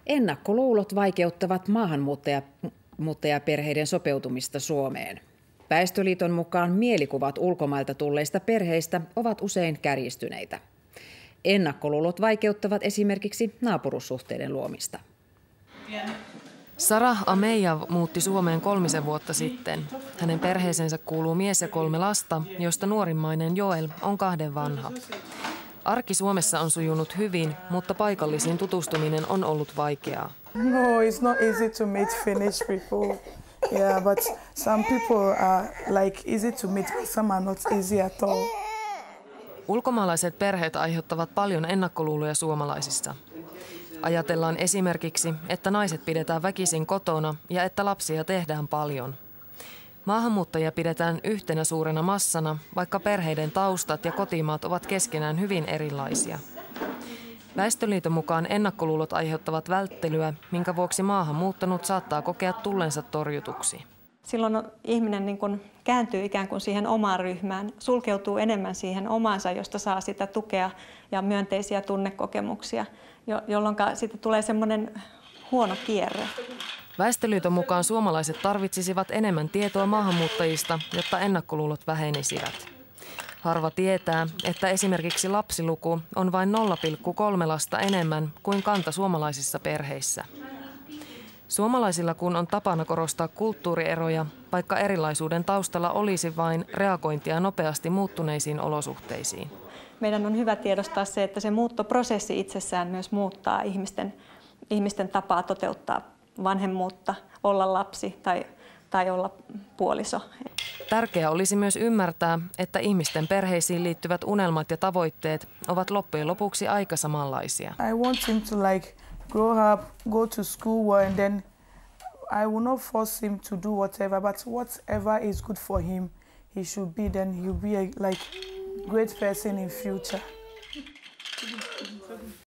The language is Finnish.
Ennakkoluulot vaikeuttavat maahanmuuttajaperheiden sopeutumista Suomeen. Väestöliiton mukaan mielikuvat ulkomailta tulleista perheistä ovat usein kärjistyneitä. Ennakkoluulot vaikeuttavat esimerkiksi naapurussuhteiden luomista. Sarah Ameijav muutti Suomeen 3 vuotta sitten. Hänen perheeseensä kuuluu mies ja 3 lasta, joista nuorimmainen Joel on 2 vanha. Arki Suomessa on sujunut hyvin, mutta paikallisiin tutustuminen on ollut vaikeaa. No, it's not easy to meet Finnish people. Yeah, but some people are like easy to meet, some are not easy at all. Ulkomaalaiset perheet aiheuttavat paljon ennakkoluuloja suomalaisissa. Ajatellaan esimerkiksi, että naiset pidetään väkisin kotona ja että lapsia tehdään paljon. Maahanmuuttajia pidetään yhtenä suurena massana, vaikka perheiden taustat ja kotimaat ovat keskenään hyvin erilaisia. Väestöliiton mukaan ennakkoluulot aiheuttavat välttelyä, minkä vuoksi maahanmuuttanut saattaa kokea tulleensa torjutuksi. Silloin ihminen kääntyy ikään kuin siihen omaan ryhmään, sulkeutuu enemmän siihen omaansa, josta saa sitä tukea ja myönteisiä tunnekokemuksia, jolloin siitä tulee semmoinen huono kierre. Väestöliiton mukaan suomalaiset tarvitsisivat enemmän tietoa maahanmuuttajista, jotta ennakkoluulot vähenisivät. Harva tietää, että esimerkiksi lapsiluku on vain 0,3 lasta enemmän kuin kantasuomalaisissa perheissä. Suomalaisilla kun on tapana korostaa kulttuurieroja, vaikka erilaisuuden taustalla olisi vain reagointia nopeasti muuttuneisiin olosuhteisiin. Meidän on hyvä tiedostaa se, että se muuttoprosessi itsessään myös muuttaa ihmisten tapaa toteuttaa vanhemmuutta, olla lapsi tai olla puoliso. Tärkeää olisi myös ymmärtää, että ihmisten perheisiin liittyvät unelmat ja tavoitteet ovat loppujen lopuksi aika samanlaisia. I want him to grow up, go to school, and then I will not force him to do whatever, but whatever is good for him, he should be. Then he'll be a great person in future.